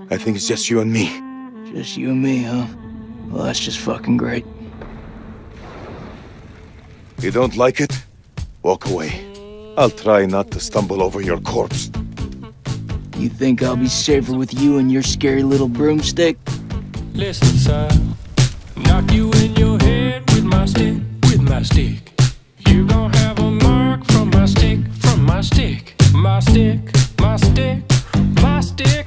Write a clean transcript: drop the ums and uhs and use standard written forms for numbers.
I think it's just you and me. Just you and me, huh? Well, that's just fucking great. You don't like it? Walk away. I'll try not to stumble over your corpse. You think I'll be safer with you and your scary little broomstick? Listen, son, knock you in your head with my stick, with my stick. You gon' have a mark from my stick, from my stick. My stick, my stick, my stick.